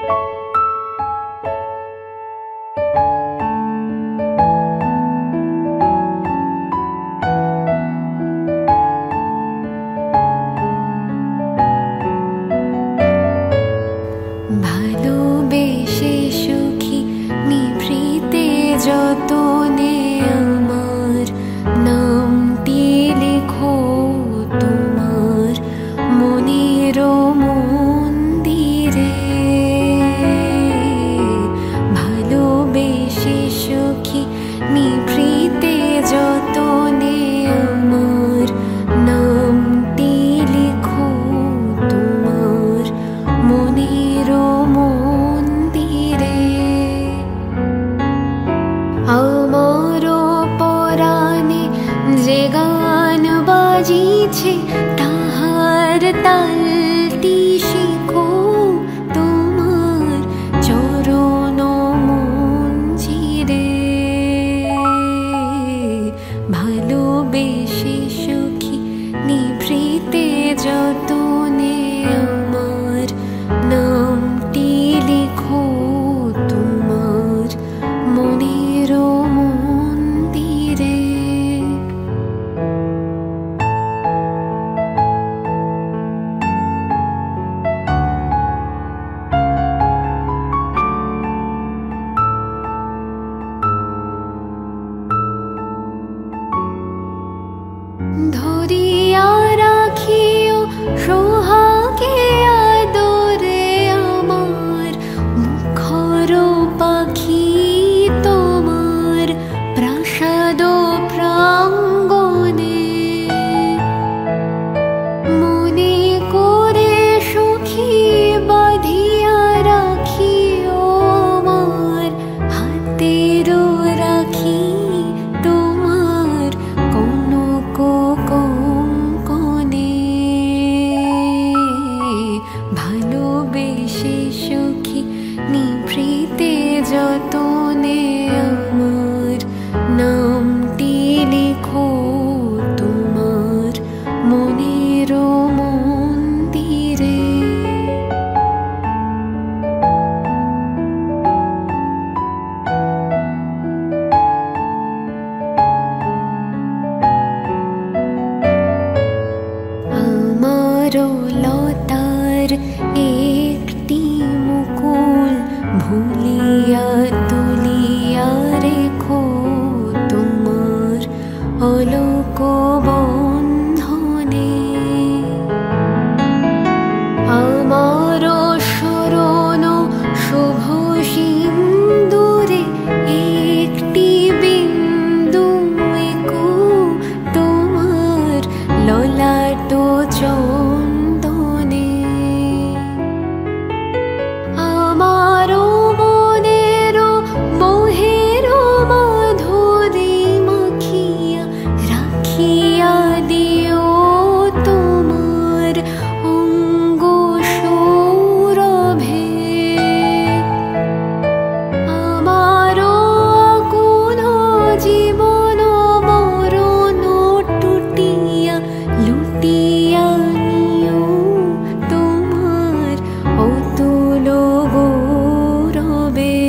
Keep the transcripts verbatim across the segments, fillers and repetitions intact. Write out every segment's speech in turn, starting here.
ভালোবেসে সুখী নিভৃতে যতনে আমার নামটি লিখো তোমার মনের মন্দিরে। ভালোবেসে সুখী নিভৃতে যতনে আমার নামটি লিখো তোমার মনের মন্দিরে। আমার পরাণে যে গান বাজিছে তাহার তালটি শিখো তোমার চরণ মঞ্জিরে। ভালোবেসে সুখী নিভৃতে যতনে আমার নামটি লিখো তোমার মনের মন্দিরে। ধরিয়া রাখিও সোহাগে আদরে আমার মুখর পাখি তোমার প্রাসাদ প্রাঙ্গণে। মনে করে সুখী বাঁধিয়া রাখিও আমার হাতের রাখি তোমার কনক কঙ্কণে। ভালোবেসে সুখী নিভৃতে যতনে আমার নামটি লিখো তোমার মনের মন্দিরে। আমার লতার একটি মুকুল ভুলিয়া তুলিয়া রেখো তোমার অলোক বন্ধনে। আমার শরণ শুভ সিন্দুরে একটি বিন্দু এঁকো তোমার ললাট চন্দনে। আমার মনের মোহের মাধুরী মাখিয়া রাখিয়া দিও তোমার অঙ্গ সৌরভে। আমার কোন জীবন মরণ টুটিয়া লুটিয়া নিও তোমার অতুল গৌরবে।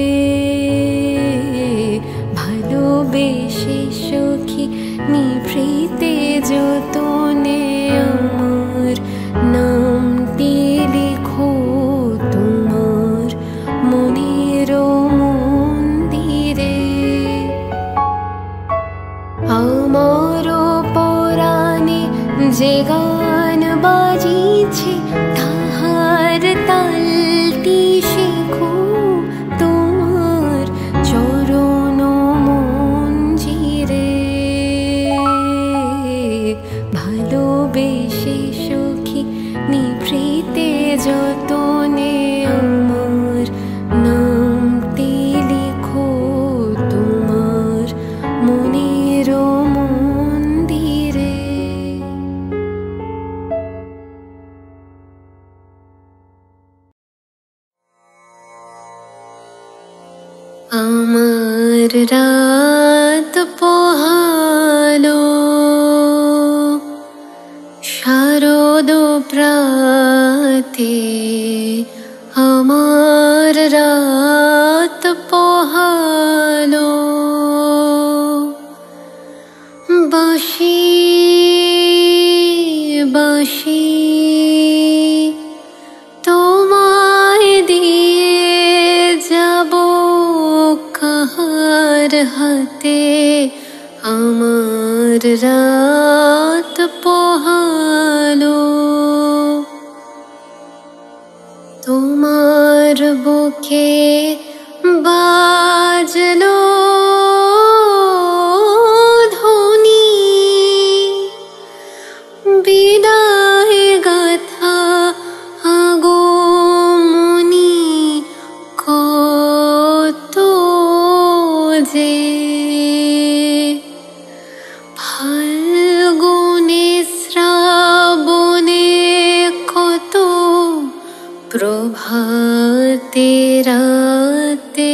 ভালোবেসে সুখী নিভৃতে যতনে আমার নামটি লিখো তোমার মনের মন্দিরে। আমার পরাণে যে গান বাজিছে তাহার তালটি শিখো তোমার চরণ মঞ্জিরে। ভালোবেসে সুখী নিভৃতে যতনে আমার নামটি লিখো তোমার মনের মন্দিরে। আমার রাত পোহালো শারদ প্রাতে আমার রাত পোহালো। বাঁশি বাঁশি তোমায় দিয়ে যাব কাহার হাতে, আমার রাত পোহালো। তোমার বুকে বাজলো ধ্বনি, বিদায় গাথা আগমনী কত যে। ফাল্গুনে শ্রাবণে কত প্রভাতে রাতে,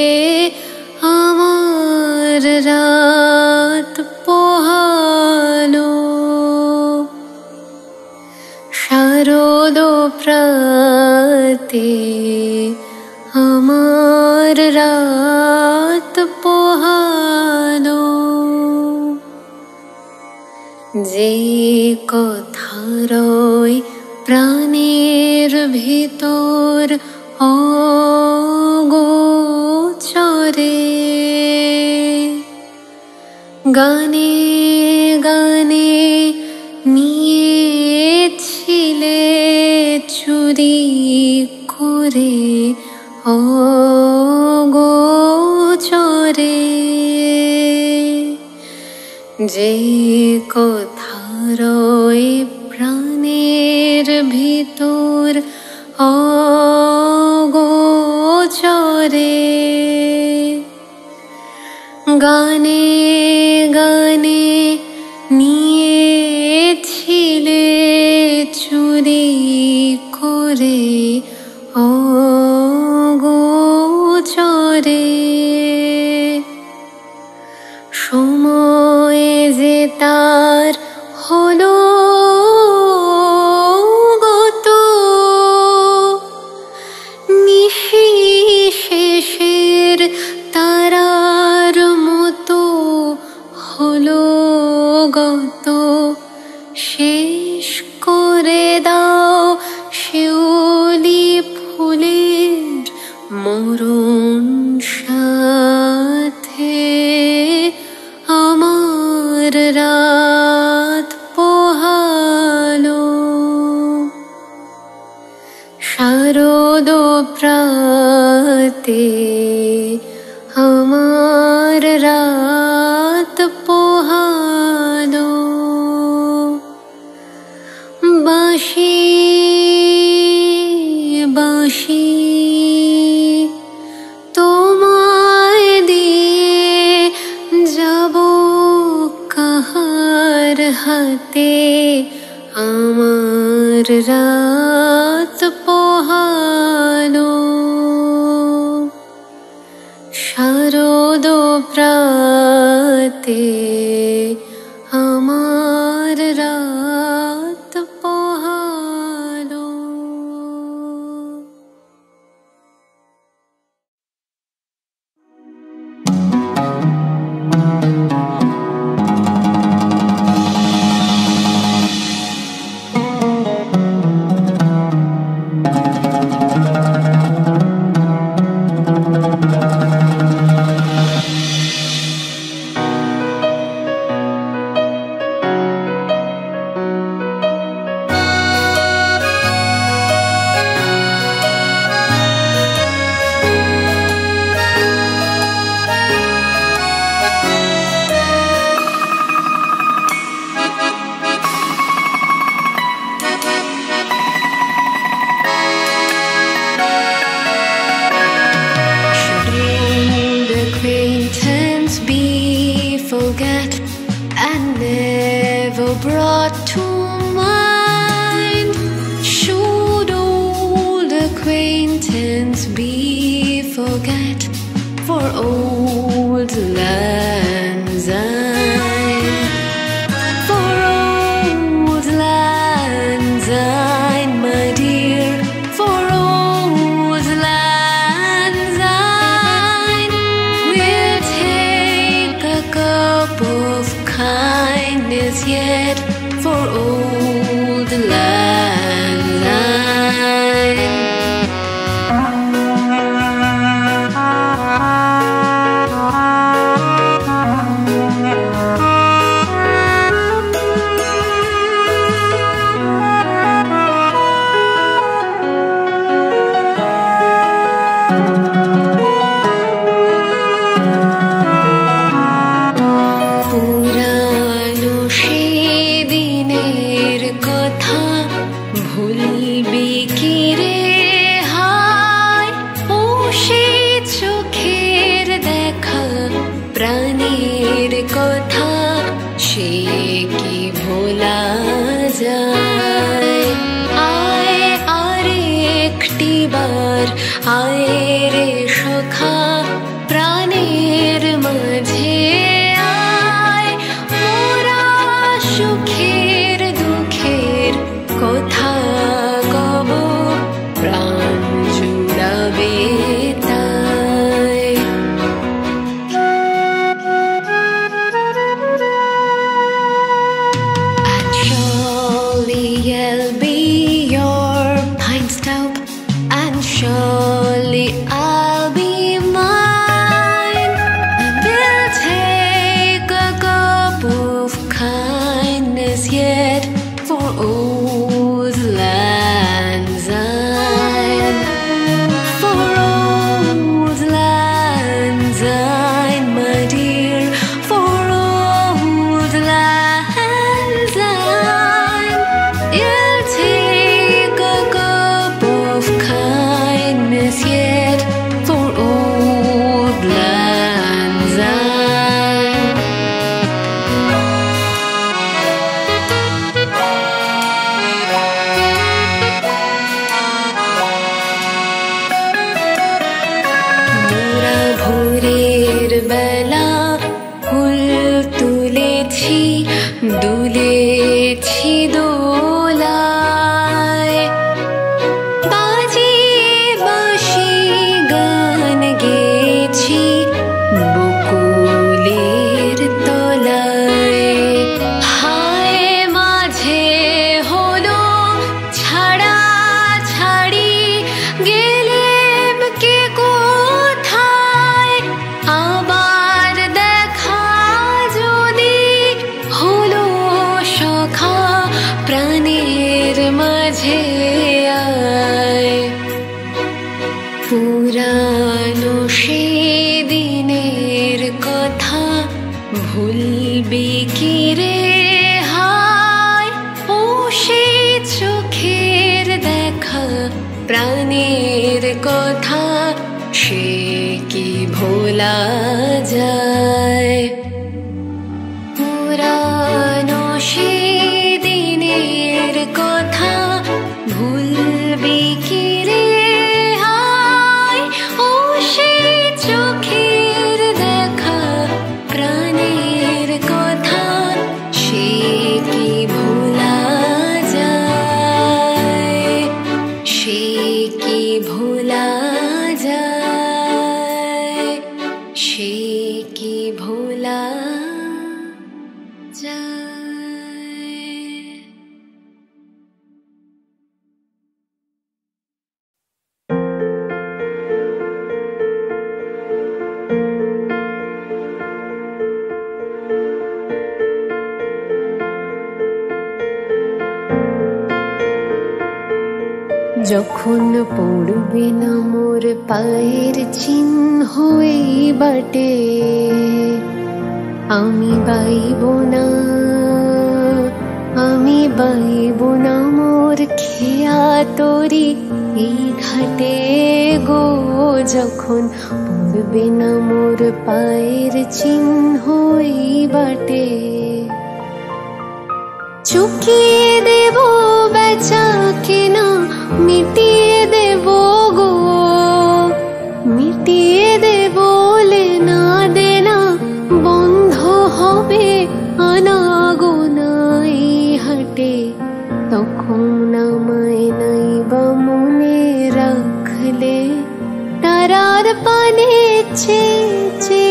আমার রাত পোহালো। শারদ প্রাতে আমার রাত পোহালো। যে কথা রয় প্রাণের ভিতর অগোচরে, গানে গানে নিয়েছিলে চুরি করে অগোচরে। যে কথা রয় প্রাণের ভিতর অগোচরে, গানে গানে নিয়েছিলে চুরি করে অগোচরে। সময়ে যে তার হলো গত, নিশি শেষের তারার মতো হলো গত। শেষ করে দাও শিউলি ফুলের মরণ সাথে, আমার রাত পোহালো। শারদ প্রাতে আমার রাত পোহালো। বাঁশি বাঁশি তোমায় দিয়ে যাব কাহার হাতে, আমার রাত পোহালো। শারদ প্রাতে আমার রাত পোহালো। Brought to mind, should old acquaintance be forget, for old lang syne, for old lang syne, my dear, for old এইবার আয় রে সখা প্রাণের মাঝে আয়, মোরা সুখের দুঃখের কথা কব, প্রাণ জুড়াবে তাই। And surely I'll be your pine stub, and surely I'll be mine, and we'll take a cup of kindness yet for old lang syne, for old lang syne, my dear, for old lang syne. You'll take a cup of kindness yet for old lang syne. মোরা ভোরের বেলা ফুল তুলেছি, দুলেছি দোলায়, বাজিয়ে বাঁশি গান গেয়েছি বকুলের তলায়। হায় মাঝে হলো ছাড়া ছাড়ি, গেলেম কে কোথায়, আবার দেখা যদি হলো সখা প্রাণের মাঝে আয়। পুরানো সে দিনের কথা ভুলবি কি রে হায়, ও সে চোখের দেখা প্রাণের কথা সে কি ভোলা যায়। পুরানো সে দিনের কথা ভুলবি কি রে হায়, ও সে চোখের দেখা প্রাণের কথা সে কি ভোলা যায়, সে কি ভোলা যায়, সে কি ভোলা যায়। যখন পড়বে না মোর পায়ের চিহ্ন এই বাটে, আমি বাইব না, আমি বাইব না মোর খেয়া তরি এই ঘাটে গো। যখন পড়বে না মোর পায়ের চিহ্ন এই বাটে, চুকিয়ে দেব বেচা কেনা, মিটিয়ে দেব গো, মিটিয়ে দেব লেনা দেনা, বন্ধ হবে আনাগোনা এই হাটে। তখন আমায় নাইবা মনে রাখলে, তারার পানে চেয়ে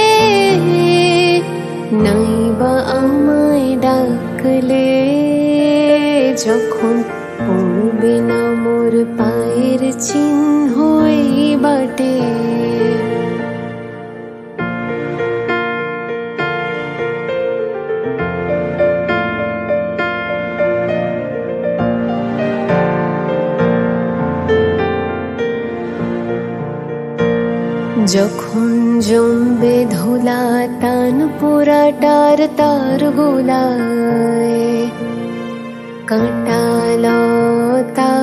নাইবা আমায় ডাকলে, যখন পড়বে না মোর পায়ের চিহ্ন এই বাটে। যখন জমবে ধুলা টান পোড়াটার তার গোলায়, কাঁটালতা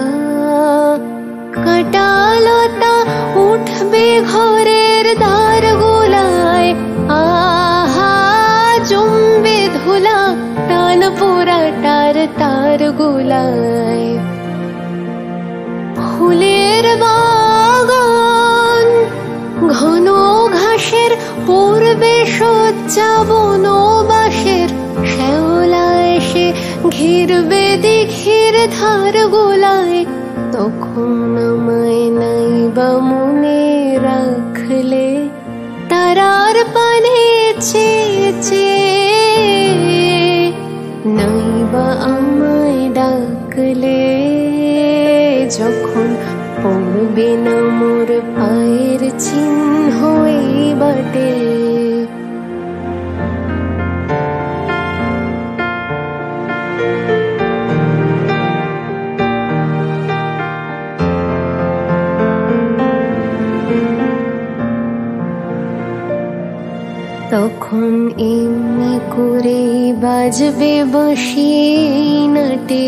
কাঁটালতা উঠবে ঘরের দ্বার গোলায়, আহা জমবে ধুলা টান পোড়াটার তার গোলায়। ফুলের শয্যা বনবাসের শ্যাওলা এসে ঘিরবে দিঘির ধার গোলায়, তখন আমায় নাই বা মনে রাখলে তারার পানে চেয়ে চেয়ে, নাই বা আমায় ডাকলে যখন পড়বে না মোর পায়ের চিহ্ন এই বাটে। তখন এমনি করে বাজবে বাঁশি নাটে,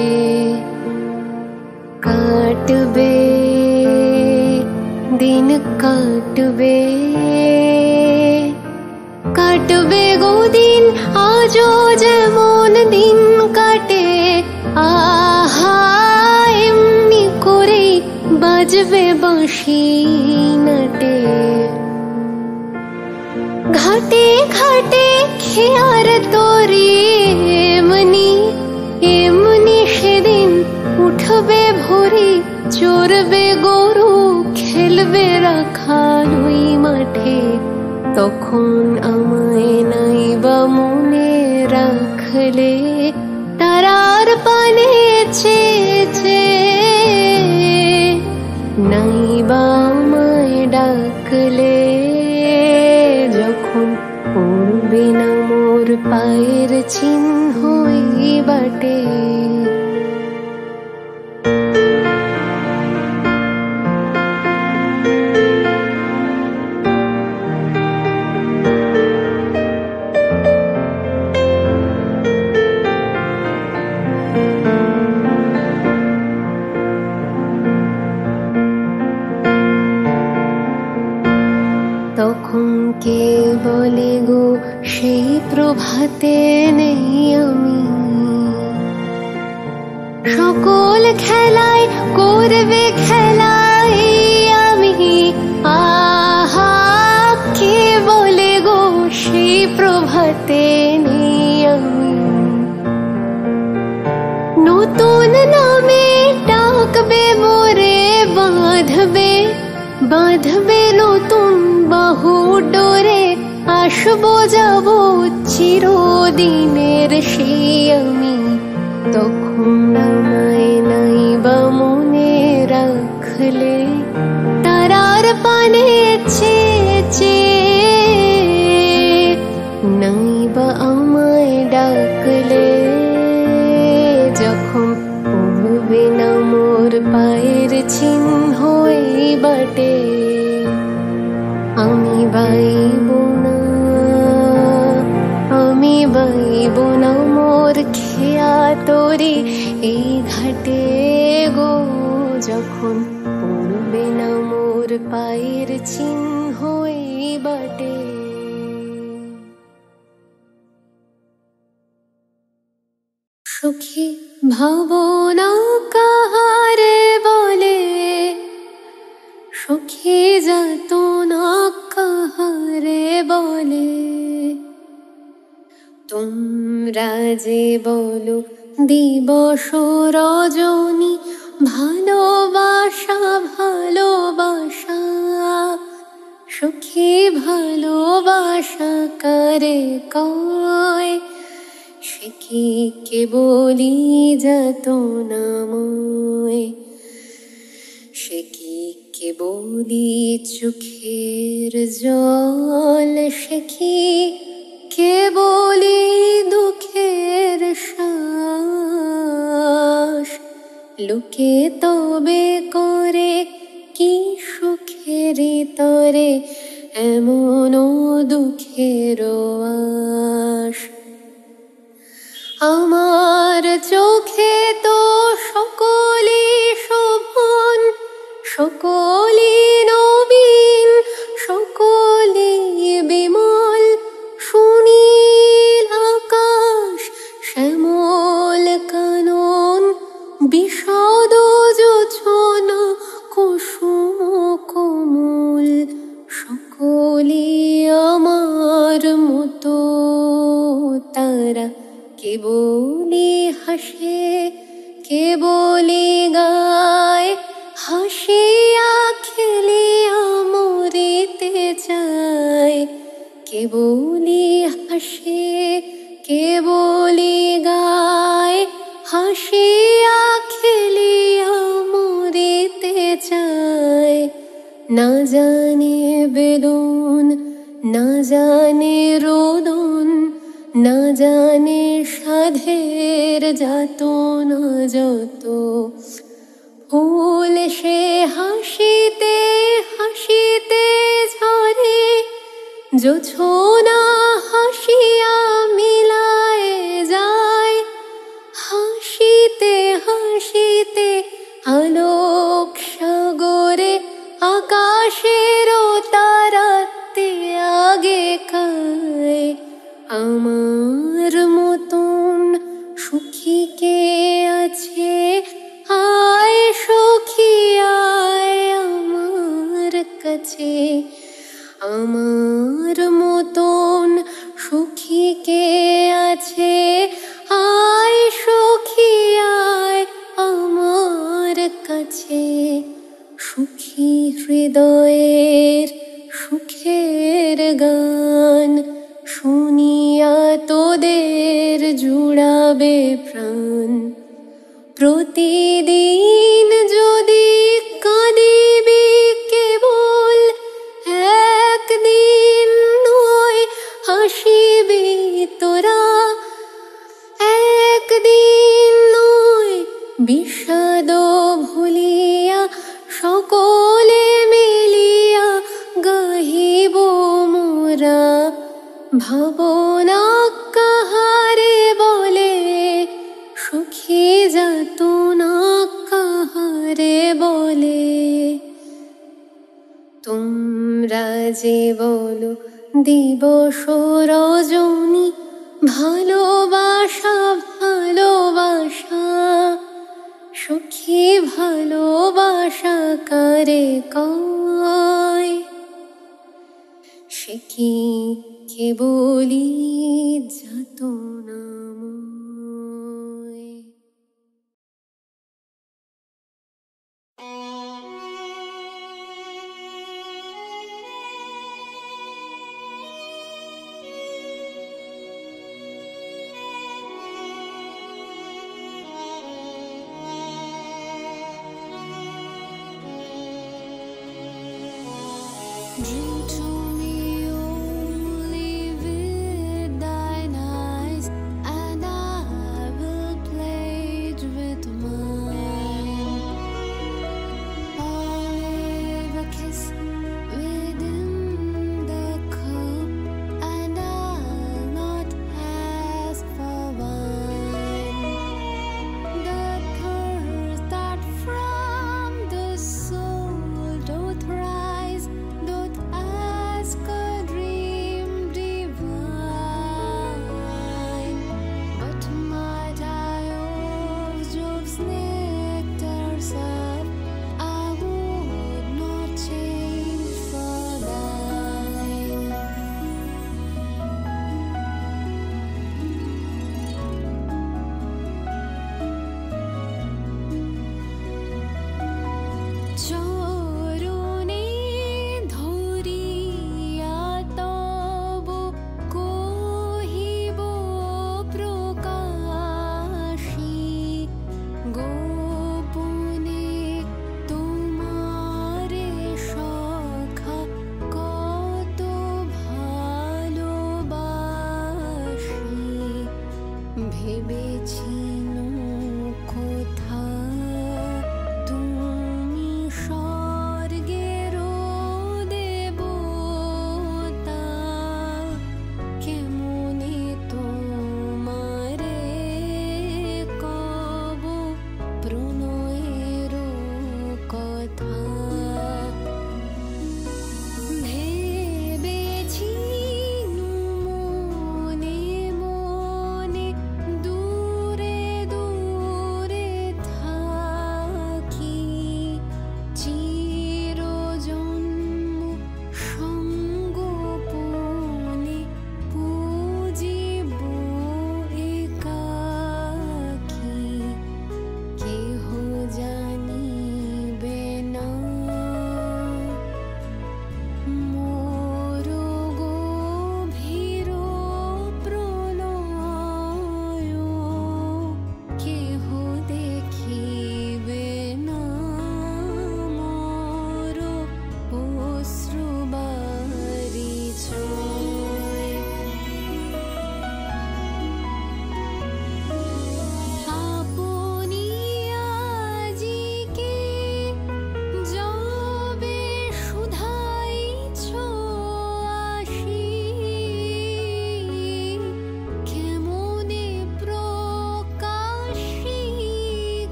কাটবে দিন কাটবে, কাটবে গো দিন আজও যেমন দিন কাটে। আহা এমনি করে বাজবে বাঁশি নাটে, ঘাটে ঘাটে খেয়ার তোরে এমনি এমনি সেদিন উঠবে ভোরে, চড়বে গরু খেলবে রাখাল ওই মাঠে, তখন আমায় নাই বা মনে রাখলে তারার পানে চেয়ে চেয়ে, নাই বা আমায় ডাকলে যখন পড়বে না মোর পায়ের চিহ্ন এই বাটে। তখন কে বলে গো সেই প্রভাতে নেই আমি, সকল খেলায় করবে খেলায় আমি। আহা কে বলে গো সেই প্রভাতে নেই আমি, নতুন নামে ডাকবে মোরে বাঁধবে, বাঁধবে নতুন বাহু ডোরে, আসবো যাব চিরদিনের সেই আমি, তখন আমায় নাই বা মনে রাখলে তারার পানে চেয়ে চেয়ে, নাই বা আমায় ডাকলে যখন পড়বে না মোর পায়ের চিহ্ন এই বাটে। আমি বাইব না, আমি বাইব না মোর খেয়া তোরে এই ঘাটে গো, যখন পড়বে না মোর পায়ের চিহ্ন এই বাটে। সুখী ভাবনা কাহারে বলে, সুখী যাতনা কাহারে বলে, তোমরা যে বলো দিবস রজনী ভালোবাসা ভালোবাসা, সুখী ভালোবাসা কারে কয়, সে কি কেবলি যাতনাময়, সে কি কেবলি চোখের জল, সে কি কেবলি দুঃখের শ্বাস, লোকে তবে করে কি সুখের তরে এমন দুঃখের আশ। আমার চোখে তো সকলে শোভন, সকলে নবীন, সকলে বিমল, সুনীল আকাশ শ্যামল কানন, বিশদ যোছনা কুসুম কোমল, সকলে আমার হতে চায়। কেবলি হাসে কেবলি গায়, হাসিয়া খেলিয়া মরিতে চায়। না জানে বেদন না জানে রোদন, না জানে সাধের যাতনা যত। ফুল সে হাসিতে হাসিতে ঝরে, জোছনা হাসিয়া মিলায় যায়। হাসিতে হাসিতে আলোক সাগরে, আকাশের তারাতে আগে কায়। আমার মতন সুখী কে আছে, আয় সখী আয় আমার কাছে। আমার মতন সুখী কে আছে, আয় সখী আয় আমার কাছে। সুখী হৃদয়ের সুখের গান, শুনিয়া তোদের জুড়াবে প্রাণ। প্রতিদিন যদি কাঁদিবি কেবল, একদিন নয় হাসিবি তোরা। একদিন নয় বিষাদ ভুলিয়া, সকলে মিলিয়া গাহিব মোরা। ভাবনা কাহারে বলে, সুখী যাতনা কাহারে বলে। তোমরা যে বলো দিবস রজনী, ভালোবাসা ভালোবাসা। সুখী ভালোবাসা কারে কয়, সে কি কেবলি যাতনাময়। Dream to me only with thine eyes, and I will play it with mine. I'll leave a kiss within the cup, and I'll not ask for wine. The thirst that from the soul doth rise, doth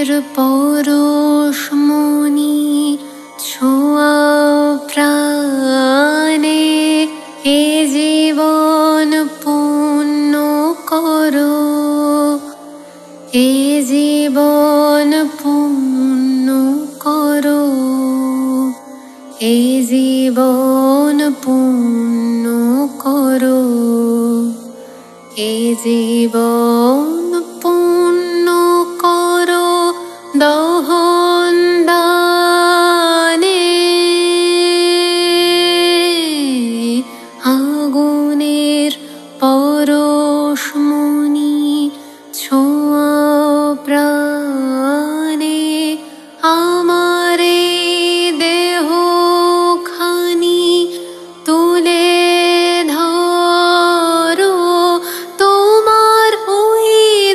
আগনের পরশমণি ছোঁয়াও প্রাণে, এ জীবন পূর্ণ করো, এ জীবন পূর্ণ করো, এ জীবন পূর্ণ করো, এ জীবন পূর্ণ করো দহন দানে। আগুনের পরশমণি ছোঁয়াও প্রাণে, আমার এই দেহ খানি তুলে ধরো, তোমার ওই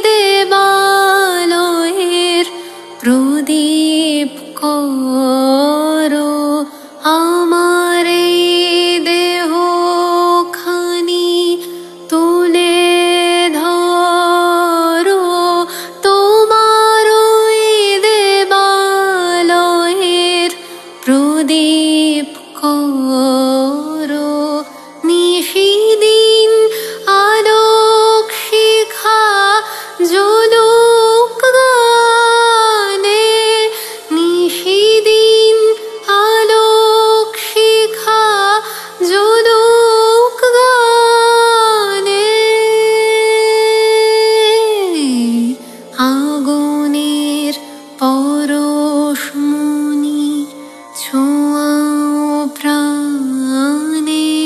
দেবালয়ের প্রদীপ করো। আমার এই দেহ খানি তুলে ধরো, তোমার ওই দেবালয়ের প্রদীপ করো। নিশিদিন আলোক শিখা জ্বলুক গানে, নিশিদিন আলোক শিখা জ্বলুক গানে। আগুনের পরশমণি ছোঁয়াও প্রাণে,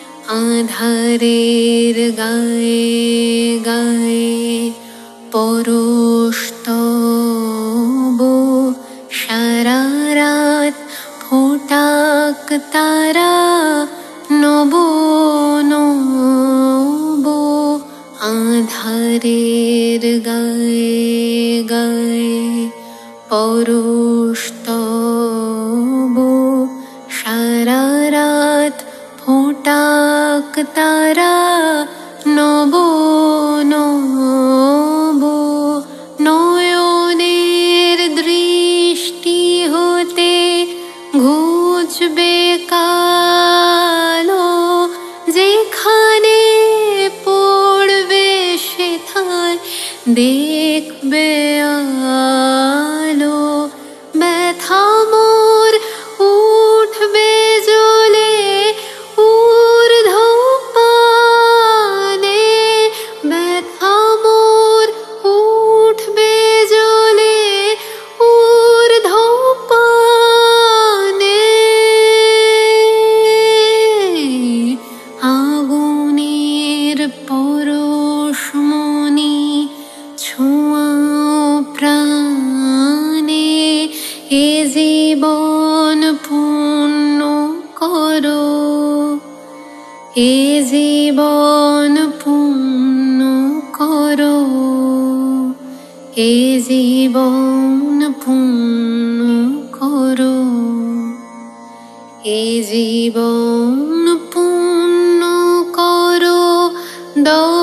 আঁধারের গায়ে গায়ে পরশ তব, সারা রাত ফোটাক তারা নব নব। আঁধারের গায়ে গায়ে পরশ তব, সারা রাত ফোটাক তারা নব নব। নয়নের দৃষ্টি হতে ঘুচবে কালো, যেখানে পড়বে সেথায় দেখবে আলো। ব্যথা মোর উঠবে জ্বলে ঊর্ধ্বপানে, ব্যথা মোর উঠবে জ্বলে ঊর্ধ্বপানে। আগুনের পরশমণি ছোঁয়াও প্রাণে, এ জীবন পূর্ণ করো, এ জীবন পূর্ণ করো, এ জীবন পূর্ণ করো, এ জীবন পূর্ণ করো।